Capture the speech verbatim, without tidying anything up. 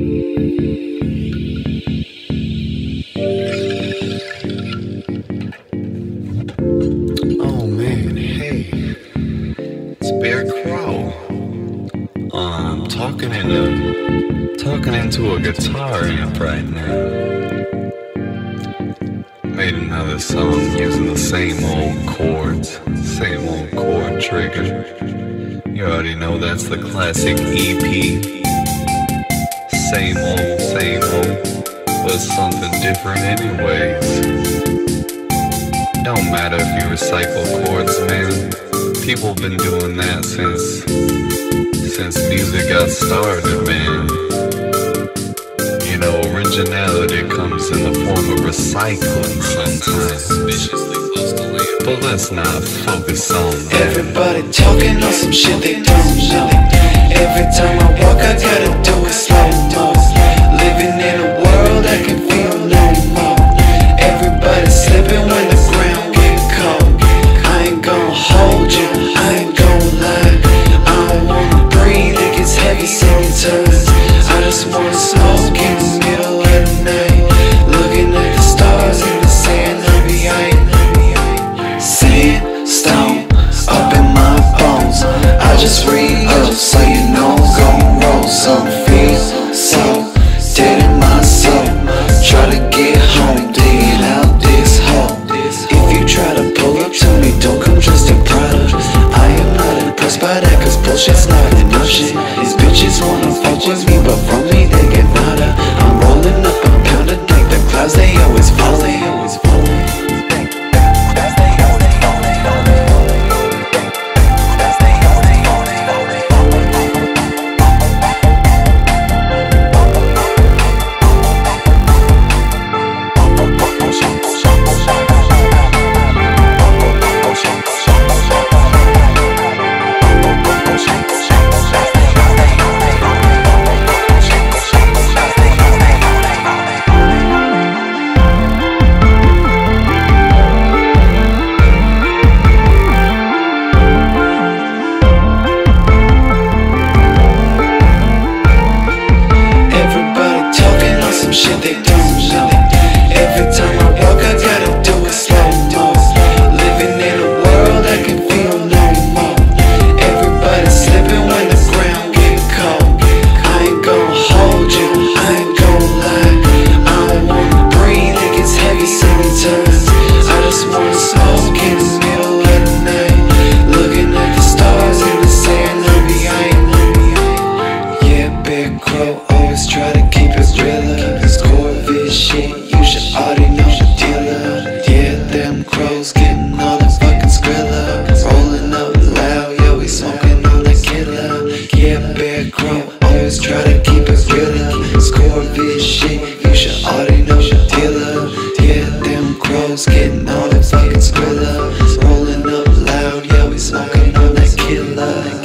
Oh man, hey, it's Bear Crow. Um, talking into talking into a guitar amp right now. Made another song using the same old chords, same old chord trigger. You already know that's the classic E P. Same old, same old, but something different anyways. Don't matter if you recycle chords, man. People been doing that since since music got started, man. You know, originality comes in the form of recycling sometimes. But let's not focus on that. Everybody talking on some shit they don't know. Every time I walk, I gotta do it slow mo. Living in a world I can feel no more. Everybody slipping when the ground get cold. I ain't gon' hold you, I ain't gon' lie. I don't wanna breathe, it gets heavy sometimes. I just wanna smoke in the middle of the night, looking at the stars in the sand of the ight. Sandstone up in my bones, I just re-up so you know I'm gon' roll some feet. So dead in my soul, try to get home, digging out this hole. If you try to pull up to me, don't come dressed in Prada. I am not impressed by that, cause bullshit's not an option. These bitches wanna fuck with me, but from me they get nada. I'm rolling up a pound of dank, the clouds they always fall, they always fall. Shit they don't know. Every time I walk, I gotta do it slow mo. Living in a world I can feel no more. Everybody slipping when the ground get cold. I ain't gon' hold you, I ain't gon' lie. I don't wanna breathe, it gets heavy sometimes. I just wanna smoke in the middle of the night, looking at the stars in the sand of the ight. Yeah, Big Crow always try to keep it reala. Corvid shit, you should already know the deala. Yeah, them crows getting all the fucking skrilla. Rolling up loud, yeah, we smoking on the Killa. Yeah, Bear Crow always try to keep it reala. Corvid shit, you should already know the deala. Yeah, them crows getting all the fucking skrilla. Rolling up loud, yeah, we smoking on the Killa.